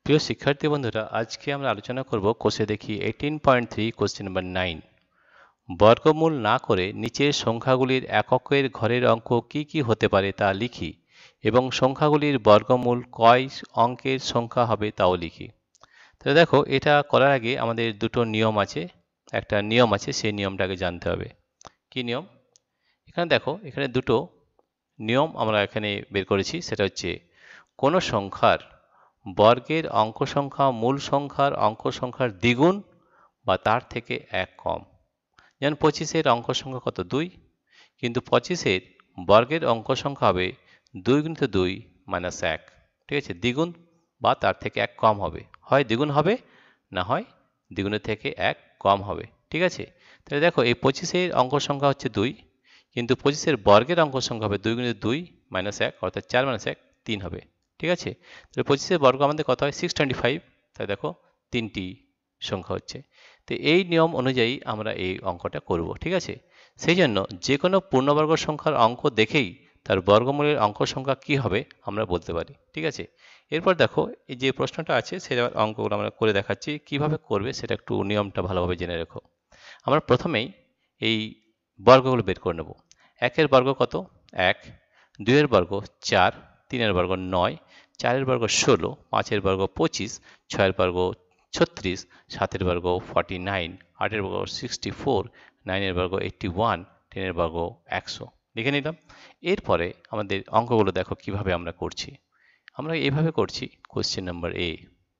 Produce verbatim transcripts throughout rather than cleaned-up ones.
প্রিয় শিক্ষার্থী বন্ধুরা, আজকে আমরা আলোচনা করব কোষে দেখি eighteen point three question number nine. বর্গমূল না করে নিচের সংখ্যাগুলির এককের ঘরের অঙ্ক কি কি হতে পারে তা লিখি এবং সংখ্যাগুলির বর্গমূল কয় অঙ্কের সংখ্যা হবে তাও লিখি। তাহলে দেখো, এটা করার আগে আমাদের দুটো নিয়ম আছে, একটা নিয়ম আছে, সেই নিয়মটাকে জানতে হবে। কি নিয়ম? এখানে দেখো, এখানে দুটো নিয়ম আমরা এখানে বের করেছি। সেটা হচ্ছে কোনো সংখ্যার বর্গের অঙ্ক সংখ্যা মূল সংখ্যার অঙ্ক সংখ্যার দ্বিগুণ বা তার থেকে এক কম। যেমন পঁচিশের অঙ্ক সংখ্যা কত? দুই, কিন্তু পঁচিশের বর্গের অঙ্ক সংখ্যা হবে দুই গুণিত দুই মাইনাস এক। ঠিক আছে, দ্বিগুণ বা তার থেকে এক কম হবে, হয় দ্বিগুণ হবে না হয় দ্বিগুণের থেকে এক কম হবে। ঠিক আছে, তাহলে দেখো, এই পঁচিশের অঙ্ক সংখ্যা হচ্ছে দুই, কিন্তু পঁচিশের বর্গের অঙ্ক সংখ্যা হবে দুই গুণিত দুই মাইনাস এক, অর্থাৎ চার মাইনাস এক তিন হবে। ঠিক আছে, তাহলে পঁচিশের বর্গ আমাদের কত হয়? Six twenty five. তাই দেখো, তিনটি সংখ্যা হচ্ছে। তো এই নিয়ম অনুযায়ী আমরা এই অঙ্কটা করব। ঠিক আছে, সেই জন্য যে কোনো পূর্ণবর্গ সংখ্যার অঙ্ক দেখেই তার বর্গমূলের অঙ্ক সংখ্যা কি হবে আমরা বলতে পারি। ঠিক আছে, এরপর দেখো, এই যে প্রশ্নটা আছে সেটার অঙ্কগুলো আমরা করে দেখাচ্ছি। কিভাবে করবে সেটা একটু নিয়মটা ভালোভাবে জেনে রেখো। আমরা প্রথমেই এই বর্গগুলো বের করে নেব। একের বর্গ কত? এক। দুইয়ের বর্গ চার, তিনের বর্গ নয়, চারের বর্গ ষোলো, পাঁচের বর্গ পঁচিশ, ছয়ের বর্গ ছত্রিশ, সাতের বর্গ ফর্টি নাইন, আটের বর্গ সিক্সটি ফোর, নাইনের বর্গ এইটটি ওয়ান, টেনের বর্গ একশো। লিখে নিলাম। এরপরে আমাদের অঙ্কগুলো দেখো কিভাবে আমরা করছি। আমরা এইভাবে করছি। কোশ্চেন নাম্বার এ,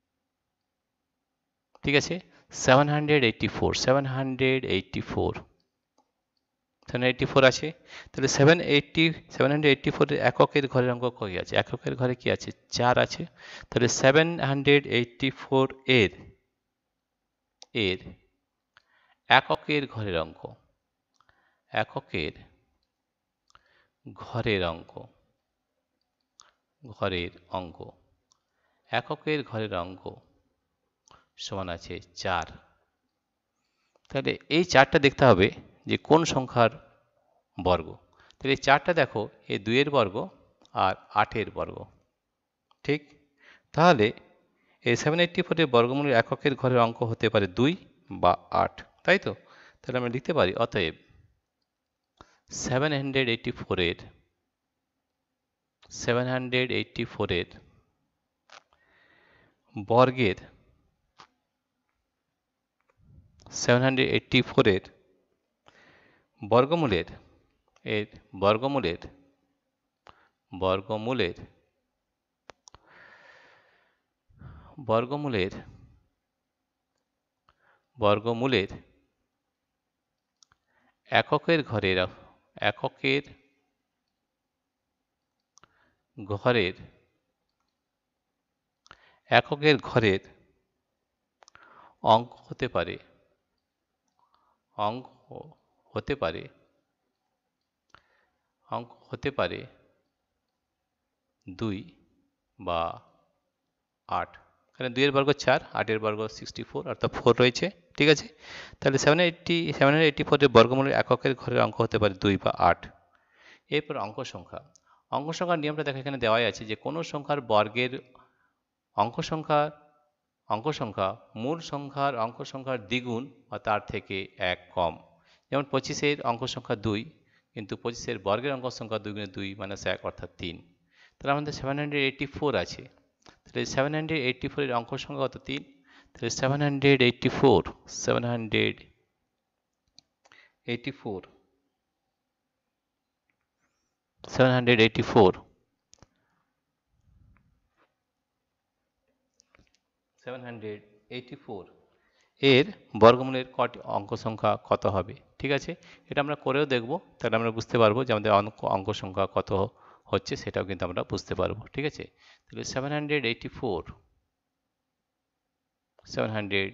ঠিক আছে, seven hundred eighty four, seven hundred eighty four, seven eighty four আছে। তাহলে seven eighty seven hundred eighty ফোরের এককের ঘরের অঙ্ক কী আছে? এককের ঘরে কি আছে? চার আছে। তাহলে সেভেন হান্ড্রেড এইটটি ফোর এর এর এককের ঘরের অঙ্ক, এককের ঘরের অঙ্ক, ঘরের অঙ্ক এককের ঘরের অঙ্ক সমান আছে চার। তাহলে এই চারটা দেখতে হবে যে কোন সংখ্যার বর্গ। তাহলে এই চারটা দেখো, এই দুইয়ের বর্গ আর আটের বর্গ। ঠিক, তাহলে এই সেভেন এইটটি ফোরের বর্গমূলের এককের ঘরের অঙ্ক হতে পারে দুই বা আট, তাই তো? তাহলে আমরা লিখতে পারি অতএব সেভেন হান্ড্রেড এইটটি ফোরের সেভেন হান্ড্রেড এইটটি ফোরের বর্গের সেভেন হান্ড্রেড এইটটি ফোরের বর্গমূলের এর বর্গমূলের বর্গমূলের বর্গমূলের বর্গমূলের এককের ঘরের এককের ঘরের এককের ঘরের অঙ্ক হতে পারে অঙ্ক হতে পারে অঙ্ক হতে পারে দুই বা আট। কারণ দুইয়ের বর্গ চার, আটের বর্গ সিক্সটি ফোর, অর্থাৎ ফোর রয়েছে। ঠিক আছে, তাহলে seven eighty seven hundred eighty ফোরের বর্গমূলের এককের ঘরের অঙ্ক হতে পারে দুই বা আট। এরপর অঙ্ক সংখ্যা। অঙ্ক সংখ্যার নিয়মটা দেখো, এখানে দেওয়াই আছে যে কোনো সংখ্যার বর্গের অঙ্ক সংখ্যা অঙ্ক সংখ্যা মূল সংখ্যার অঙ্ক সংখ্যার দ্বিগুণ বা তার থেকে এক কম। যেমন পঁচিশের অঙ্ক সংখ্যা দুই, কিন্তু পঁচিশের বর্গের অঙ্ক সংখ্যা দুই গুণে দুই মাইনাস এক, অর্থাৎ তিন। তাহলে আমাদের সেভেন হান্ড্রেড এইটটি ফোর আছে। তাহলে সেভেন হান্ড্রেড এইটটি ফোরের অঙ্ক সংখ্যা কত? তিন। তাহলে seven hundred eighty four seven hundred eighty four seven hundred eighty four seven hundred eighty four এর বর্গমূলের কটি অঙ্ক সংখ্যা কত হবে? ঠিক আছে, এটা আমরা করেও দেখব, তাহলে আমরা বুঝতে পারবো যে আমাদের অঙ্ক অঙ্ক সংখ্যা কত হচ্ছে, সেটাও কিন্তু আমরা বুঝতে পারবো। ঠিক আছে, তাহলে seven hundred eighty four seven hundred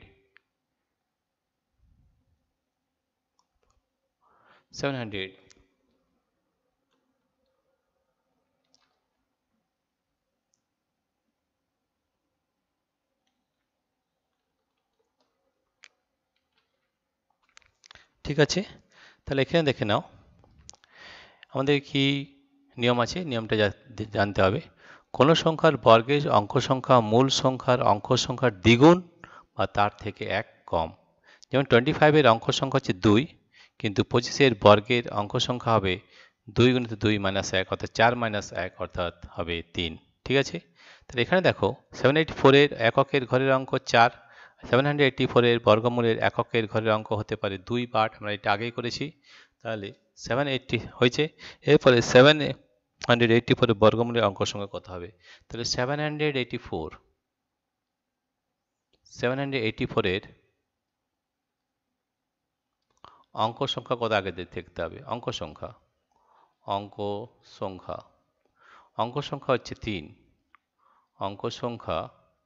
seven hundred ঠিক আছে, তাহলে এখানে দেখে নাও আমাদের কি নিয়ম আছে। নিয়মটা জানতে হবে। কোনো সংখ্যার বর্গের অঙ্ক সংখ্যা মূল সংখ্যার অঙ্ক সংখ্যার দ্বিগুণ বা তার থেকে এক কম। যেমন টোয়েন্টি ফাইভের অঙ্ক সংখ্যা হচ্ছে দুই, কিন্তু পঁচিশের বর্গের অঙ্ক সংখ্যা হবে দুই গুণিত দুই মাইনাস এক অর্থাৎ চার মাইনাস এক অর্থাৎ হবে তিন। ঠিক আছে, তাহলে এখানে দেখো সেভেন এইটি ফোরের এককের ঘরের অঙ্ক চার, সেভেন হান্ড্রেড এইটটি ফোরের বর্গমূলের এককের ঘরের অঙ্ক হতে পারে দুই বা আট, আমরা এটা আগেই করেছি। তাহলে সেভেন এইটটি হয়েছে। এরপরে সেভেন হান্ড্রেড এইটটি ফোরের বর্গমূলের অঙ্ক সংখ্যা কত হবে? তাহলে seven hundred eighty four seven hundred eighty ফোরের অঙ্ক সংখ্যা কত আগে দেখতে হবে? অঙ্ক সংখ্যা অঙ্ক সংখ্যা অঙ্ক সংখ্যা হচ্ছে তিন। অঙ্ক সংখ্যা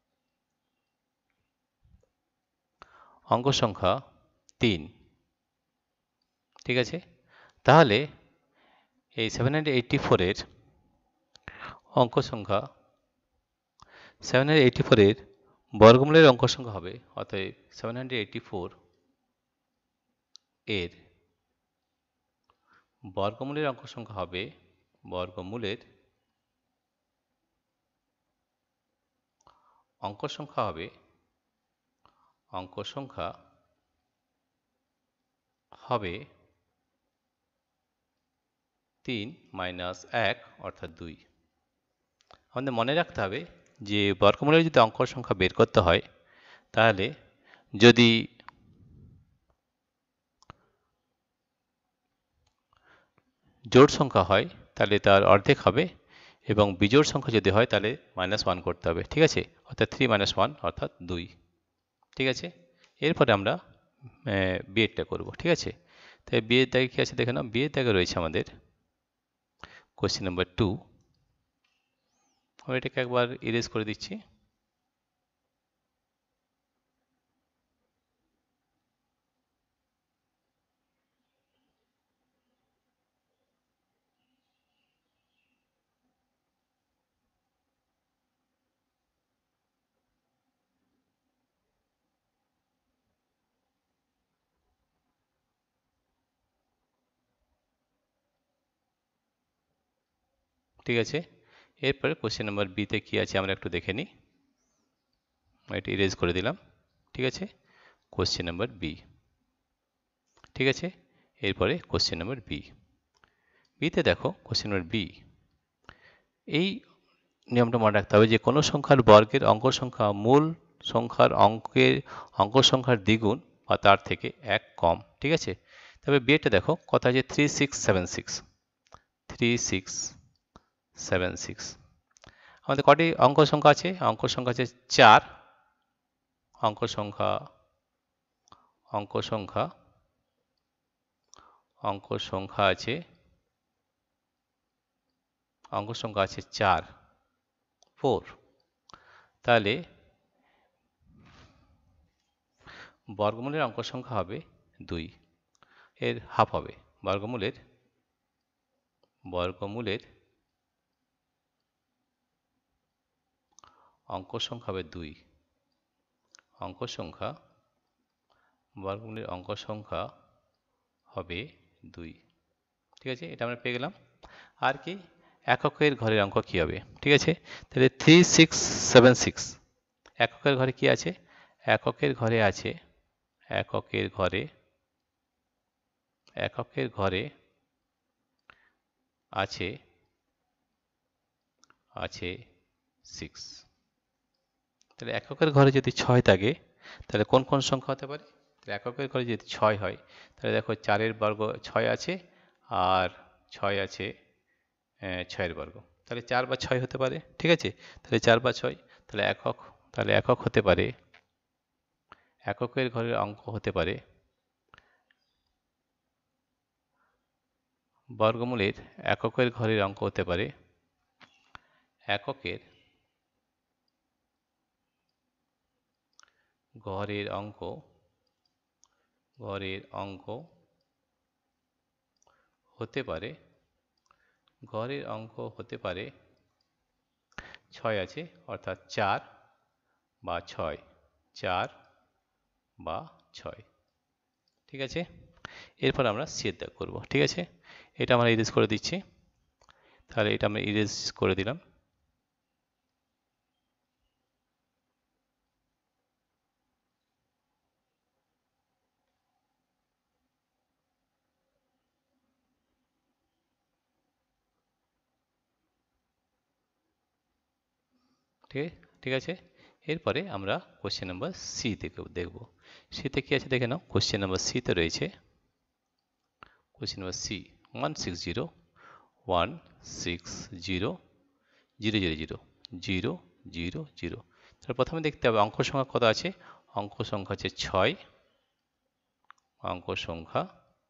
অঙ্ক সংখ্যা তিন। ঠিক আছে, তাহলে এই সেভেন হান্ড্রেড এইটটি ফোরের অঙ্ক সংখ্যা সেভেন হান্ড্রেড এইটটি ফোরের বর্গমূলের অঙ্ক সংখ্যা হবে, অতএব সেভেন হান্ড্রেড এইটটি ফোর এর বর্গমূলের অঙ্ক সংখ্যা হবে বর্গমূলের অঙ্ক সংখ্যা হবে অঙ্ক সংখ্যা হবে তিন মাইনাস এক অর্থাৎ দুই। আমাদের মনে রাখতে হবে যে বর্গমূলের যদি অঙ্ক সংখ্যা বের করতে হয়, তাহলে যদি জোড় সংখ্যা হয় তাহলে তার অর্ধেক হবে, এবং বিজোড় সংখ্যা যদি হয় তাহলে মাইনাস ওয়ান করতে হবে। ঠিক আছে, অর্থাৎ থ্রি মাইনাস ওয়ান অর্থাৎ দুই। ঠিক আছে, এরপরে আমরা বিয়েরটা করব। ঠিক আছে, তাই বিয়ের দাগে কি আছে দেখে নাও। বিয়ের দাগে রয়েছে আমাদের কোয়েশ্চেন নাম্বার টু। আমি এটাকে একবার ইরেজ করে দিচ্ছি। ঠিক আছে, এরপরে কোয়েশ্চেন নাম্বার বিতে কি আছে আমরা একটু দেখে নিই। এটা ইরেজ করে দিলাম। ঠিক আছে, কোয়েশ্চেন নাম্বার বি। ঠিক আছে, এরপরে কোয়েশ্চেন নাম্বার বি। বিতে দেখো কোয়েশ্চেন নাম্বার বি, এই নিয়মটা মনে রাখতে হবে যে কোনো সংখ্যার বর্গের অঙ্ক সংখ্যা মূল সংখ্যার অঙ্কের অঙ্ক সংখ্যার দ্বিগুণ বা তার থেকে এক কম। ঠিক আছে, তবে বিয়েটা দেখো কথা আছে three six seven six three six seven six আমাদের কটি অঙ্ক সংখ্যা আছে? অঙ্ক সংখ্যা আছে চার। অঙ্ক সংখ্যা অঙ্ক সংখ্যা অঙ্ক সংখ্যা আছে অঙ্ক সংখ্যা আছে চার, ফোর। তাহলে বর্গমূলের অঙ্ক সংখ্যা হবে দুই, এর হাফ হবে। বর্গমূলের বর্গমূলের অঙ্ক সংখ্যা হবে দুই। অঙ্ক সংখ্যা বর্গমূলের অঙ্ক সংখ্যা হবে দুই। ঠিক আছে, এটা আমরা পেয়ে গেলাম। আর কি এককের ঘরের অঙ্ক কি হবে? ঠিক আছে, তাহলে থ্রি সিক্স সেভেন সিক্স এককের ঘরে কি আছে? এককের ঘরে আছে এককের ঘরে এককের ঘরে আছে আছে সিক্স। তাহলে এককের ঘরে যদি ছয় থাকে তাহলে কোন কোন সংখ্যা হতে পারে? তাহলে এককের ঘরে যদি ছয় হয় তাহলে দেখো চারের বর্গ ছয় আছে, আর ছয় আছে ছয়ের বর্গ, তাহলে চার বা ছয় হতে পারে। ঠিক আছে, তাহলে চার বা ছয়, তাহলে একক তাহলে একক হতে পারে এককের ঘরের অঙ্ক হতে পারে বর্গমূলের এককের ঘরের অঙ্ক হতে পারে এককের ঘরের অঙ্ক ঘরের অঙ্ক হতে পারে ঘরের অঙ্ক হতে পারে ছয় আছে, অর্থাৎ চার বা ছয় চার বা ছয়। ঠিক আছে, এরপর আমরা সিয়ের দাগ করব। ঠিক আছে, এটা আমরা ইরেজ করে দিচ্ছি। তাহলে এটা আমরা ইরেজ করে দিলাম। ঠিক ঠিক আছে। এরপরে আমরা কোশ্চেন নাম্বার সি দেখব। সিতে কি আছে দেখে নাও। কোশ্চেন নাম্বার সিতে রয়েছে question number C one six zero one six zero zero zero zero zero zero zero. তাহলে প্রথমে দেখতে হবে অঙ্ক সংখ্যা কত আছে। অঙ্ক সংখ্যা হচ্ছে ছয়। অঙ্ক সংখ্যা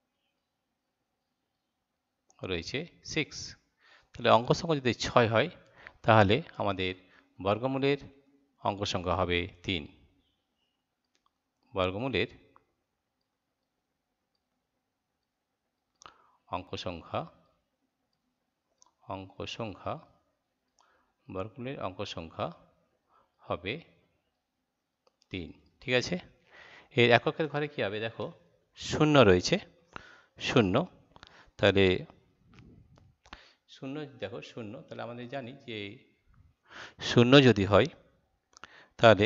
রয়েছে সিক্স। তাহলে অঙ্ক সংখ্যা যদি ছয় হয় তাহলে আমাদের বর্গমূলের অঙ্ক সংখ্যা হবে তিন। বর্গমূলের অঙ্ক সংখ্যা অঙ্ক সংখ্যা বর্গমূলের অঙ্ক সংখ্যা হবে তিন। ঠিক আছে। এর এককের ঘরে কি হবে দেখো, শূন্য রয়েছে, শূন্য। তাহলে শূন্য দেখো শূন্য, তাহলে আমাদের জানি যে শূন্য যদি হয় তাহলে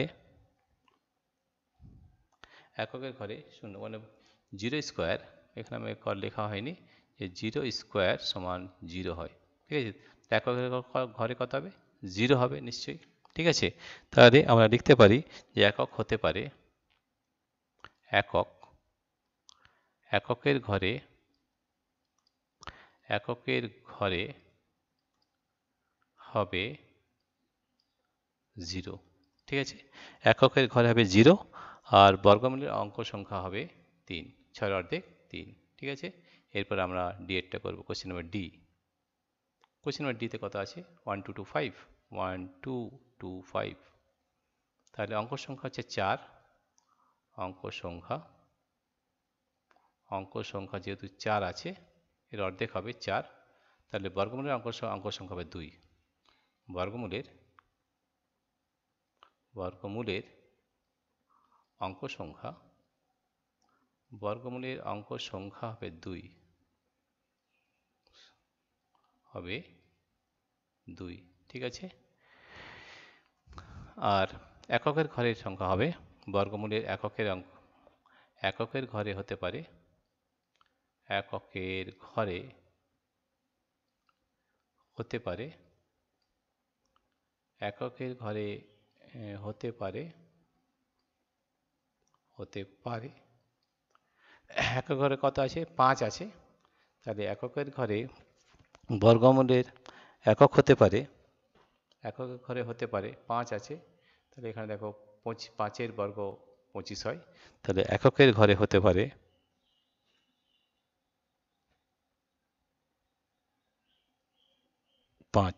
এককের ঘরে শূন্য মানে জিরো স্কোয়ার, এখানে আমি কর লেখা হয়নি, যে জিরো স্কোয়ার সমান জিরো হয়। ঠিক আছে। এককের ঘরে কত হবে, জিরো হবে নিশ্চয়ই। ঠিক আছে। তাহলে আমরা লিখতে পারি যে একক হতে পারে, একক এককের ঘরে এককের ঘরে হবে জিরো। ঠিক আছে। এককের ঘরে হবে জিরো আর বর্গমূলের অঙ্ক সংখ্যা হবে তিন। ছয়ের অর্ধেক তিন। ঠিক আছে। এরপর আমরা ডি এরটা করবো, question number D. Question number ডিতে কত আছে, one two two five one two two five. তাহলে অঙ্ক সংখ্যা হচ্ছে চার। অঙ্ক সংখ্যা অঙ্ক সংখ্যা যেহেতু চার আছে, এর অর্ধেক হবে চার। তাহলে বর্গমূলের অঙ্ক অঙ্ক সংখ্যা হবে দুই। বর্গমূলের বর্গমূলের অঙ্ক সংখ্যা বর্গমূলের অঙ্ক সংখ্যা হবে দুই হবে দুই। ঠিক আছে। আর এককের ঘরের সংখ্যা হবে, বর্গমূলের এককের অঙ্ক এককের ঘরে হতে পারে এককের ঘরে হতে পারে এককের ঘরে হতে পারে হতে পারে একক ঘরে কত আছে, পাঁচ আছে। তাহলে এককের ঘরে বর্গমূলের একক হতে পারে এককের ঘরে হতে পারে পাঁচ আছে। তাহলে এখানে দেখো পাঁচের বর্গ পঁচিশ হয়। তাহলে এককের ঘরে হতে পারে পাঁচ।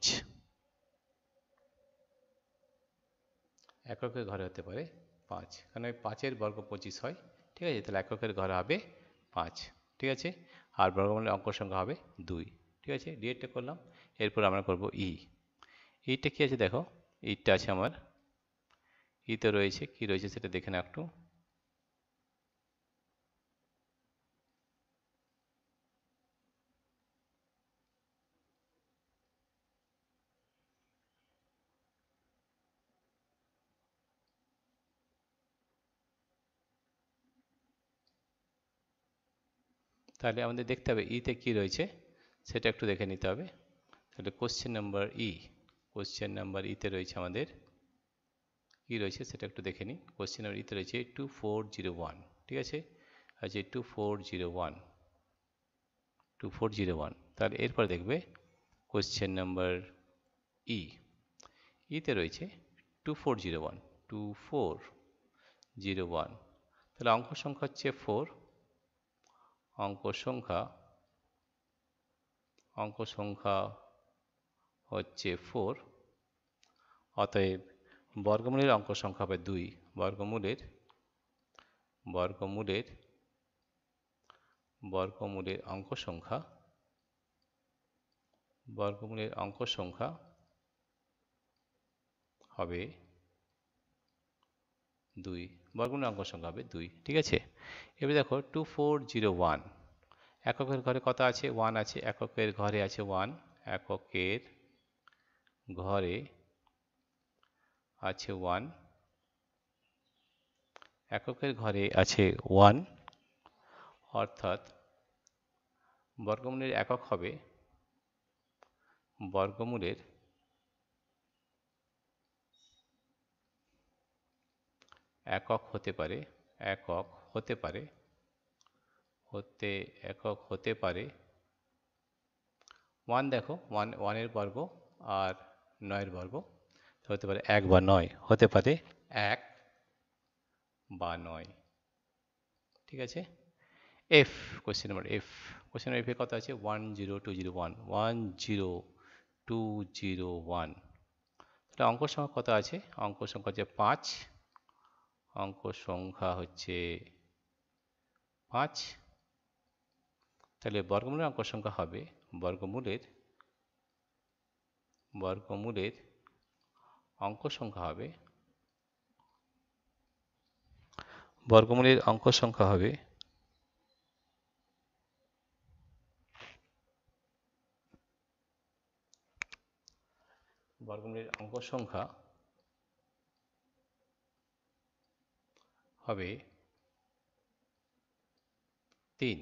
এককের ঘরে হতে পারে পাঁচ, কারণ ওই পাঁচের বর্গ পঁচিশ হয়। ঠিক আছে। তাহলে এককের ঘরে হবে পাঁচ। ঠিক আছে। আর বর্গমূলের অঙ্ক সংখ্যা হবে দুই। ঠিক আছে। ডিএডটা করলাম। এরপর আমরা করব ই। ইটা কি আছে দেখো, ইটা আছে আমার, ইতে রয়েছে কি রয়েছে সেটা দেখে না একটু। তাহলে আমাদের দেখতে হবে ইতে কি রয়েছে সেটা একটু দেখে নিতে হবে। তাহলে question number E question number ইতে রয়েছে আমাদের কি রয়েছে সেটা একটু দেখে নিই। কোশ্চেন নাম্বার ইতে রয়েছে টু ফোর জিরো ওয়ান। ঠিক আছে। আছে two four zero one two four zero one. তাহলে এরপর দেখবে কোশ্চেন নাম্বার ই ইতে রয়েছে two four zero one two four zero one. তাহলে অঙ্ক সংখ্যা হচ্ছে ফোর। অঙ্ক সংখ্যা অঙ্ক সংখ্যা হচ্ছে ফোর। অতএব বর্গমূলের অঙ্ক সংখ্যা হবে দুই। বর্গমূলের বর্গমূলের বর্গমূলের অঙ্ক সংখ্যা বর্গমূলের অঙ্ক সংখ্যা হবে দুই। বর্গমূলের অঙ্ক সংখ্যা হবে দুই। ঠিক আছে। এবার দেখো টু ফোর জিরো ওয়ান। এককের ঘরে কত আছে, ওয়ান আছে। এককের ঘরে আছে ওয়ান। এককের ঘরে আছে ওয়ান এককের ঘরে আছে ওয়ান। অর্থাৎ বর্গমূলের একক হবে বর্গমূলের একক হতে পারে একক হতে পারে হতে একক হতে পারে ওয়ান দেখো ওয়ান ওয়ানের বর্গ আর নয়ের বর্গ হতে পারে এক বা নয় হতে পারে এক বা নয় ঠিক আছে। F question number F question number F এ কত আছে one zero two zero one one zero two zero one তাহলে অঙ্ক সংখ্যা কত আছে অঙ্ক সংখ্যা হচ্ছে পাঁচ অঙ্ক সংখ্যা হচ্ছে পাঁচ তাহলে বর্গমূলের অঙ্ক সংখ্যা হবে বর্গমূলের বর্গমূলের অঙ্ক সংখ্যা হবে বর্গমূলের অঙ্ক সংখ্যা হবে বর্গমূলের অঙ্ক সংখ্যা হবে তিন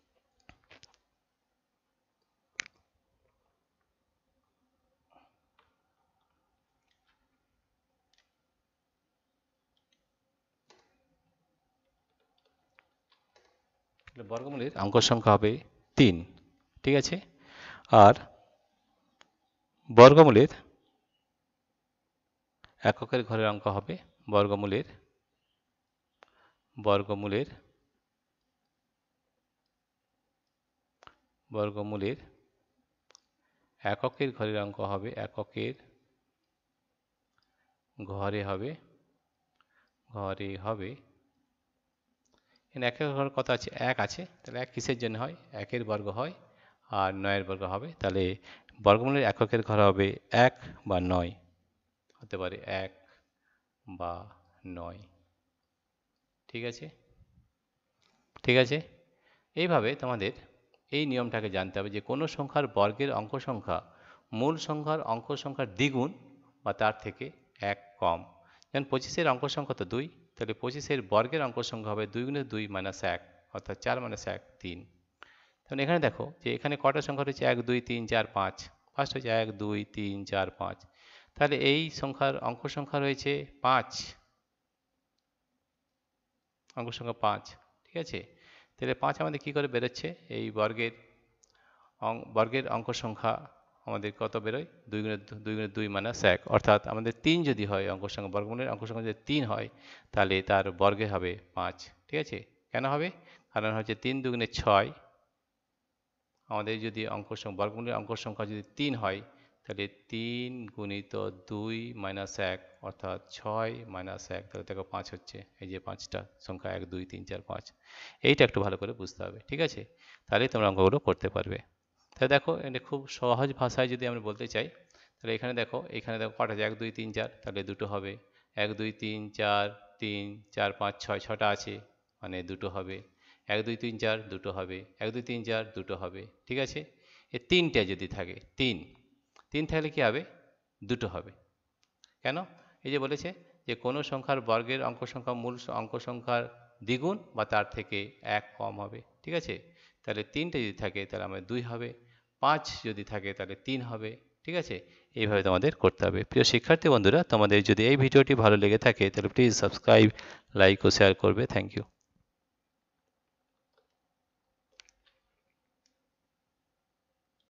বর্গমূলের অঙ্ক সংখ্যা হবে তিন ঠিক আছে। আর বর্গমূলের এককের ঘরের অঙ্ক হবে বর্গমূলের বর্গমূলের বর্গমূলের এককের ঘরের অঙ্ক হবে এককের ঘরে হবে ঘরে হবে এখানে একের ঘর কত আছে এক আছে তাহলে এক কিসের জন্য হয় একের বর্গ হয় আর নয়ের বর্গ হবে তাহলে বর্গমূলের এককের ঘর হবে এক বা নয় হতে পারে এক বা নয় ঠিক আছে ঠিক আছে। এইভাবে তোমাদের এই নিয়মটাকে জানতে হবে যে কোনো সংখ্যার বর্গের অঙ্ক সংখ্যা মূল সংখ্যার অঙ্ক সংখ্যার দ্বিগুণ বা তার থেকে এক কম যেমন পঁচিশের অঙ্ক সংখ্যা তো দুই তাহলে পঁচিশের বর্গের অঙ্ক সংখ্যা হবে দুই গুণে দুই মাইনাস এক অর্থাৎ চার মাইনাস এক তিন। তাহলে এখানে দেখো যে এখানে কটা সংখ্যা রয়েছে এক দুই তিন চার পাঁচ ফার্স্ট হচ্ছে এক দুই তিন চার পাঁচ তাহলে এই সংখ্যার অঙ্ক সংখ্যা রয়েছে পাঁচ অঙ্ক সংখ্যা পাঁচ ঠিক আছে। তাহলে পাঁচ আমাদের কী করে বেরোচ্ছে এই বর্গের বর্গের অঙ্ক সংখ্যা আমাদের কত বেরোয় দুই গুণে দুই গুণে দুই মাইনাস এক অর্থাৎ আমাদের তিন যদি হয় অঙ্ক সংখ্যা বর্গমূলের অঙ্ক সংখ্যা যদি তিন হয় তাহলে তার বর্গে হবে পাঁচ ঠিক আছে। কেন হবে কারণ হচ্ছে তিন দুগুণে ছয় আমাদের যদি অঙ্ক সংখ্যা বর্গমূলের অঙ্ক সংখ্যা যদি তিন হয় তাহলে তিন গুণিত দুই মাইনাস এক অর্থাৎ ছয় মাইনাস এক তাহলে দেখো পাঁচ হচ্ছে এই যে পাঁচটা সংখ্যা এক দুই তিন চার পাঁচ এইটা একটু ভালো করে বুঝতে হবে ঠিক আছে তাহলে তোমরা অঙ্কগুলো করতে পারবে। তাহলে দেখো এটা খুব সহজ ভাষায় যদি আমরা বলতে চাই তাহলে এখানে দেখো এখানে দেখো কটা আছে এক দুই তিন চার তাহলে দুটো হবে এক দুই তিন চার তিন চার পাঁচ ছয় ছটা আছে মানে দুটো হবে এক দুই তিন চার দুটো হবে এক দুই তিন চার দুটো হবে ঠিক আছে। এই তিনটা যদি থাকে তিন তিন থাকলে কি হবে দুটো হবে কেন এই যে বলেছে যে কোনো সংখ্যার বর্গের অঙ্ক সংখ্যা মূল অঙ্ক সংখ্যার দ্বিগুণ বা তার থেকে এক কম হবে ঠিক আছে। তাহলে তিনটে যদি থাকে তাহলে আমাদের দুই হবে পাঁচ যদি থাকে তাহলে তিন হবে ঠিক আছে। এইভাবে তোমাদের করতে হবে। প্রিয় শিক্ষার্থী বন্ধুরা তোমাদের যদি এই ভিডিওটি ভালো লেগে থাকে তাহলে প্লিজ সাবস্ক্রাইব লাইক ও শেয়ার করবে থ্যাংক ইউ।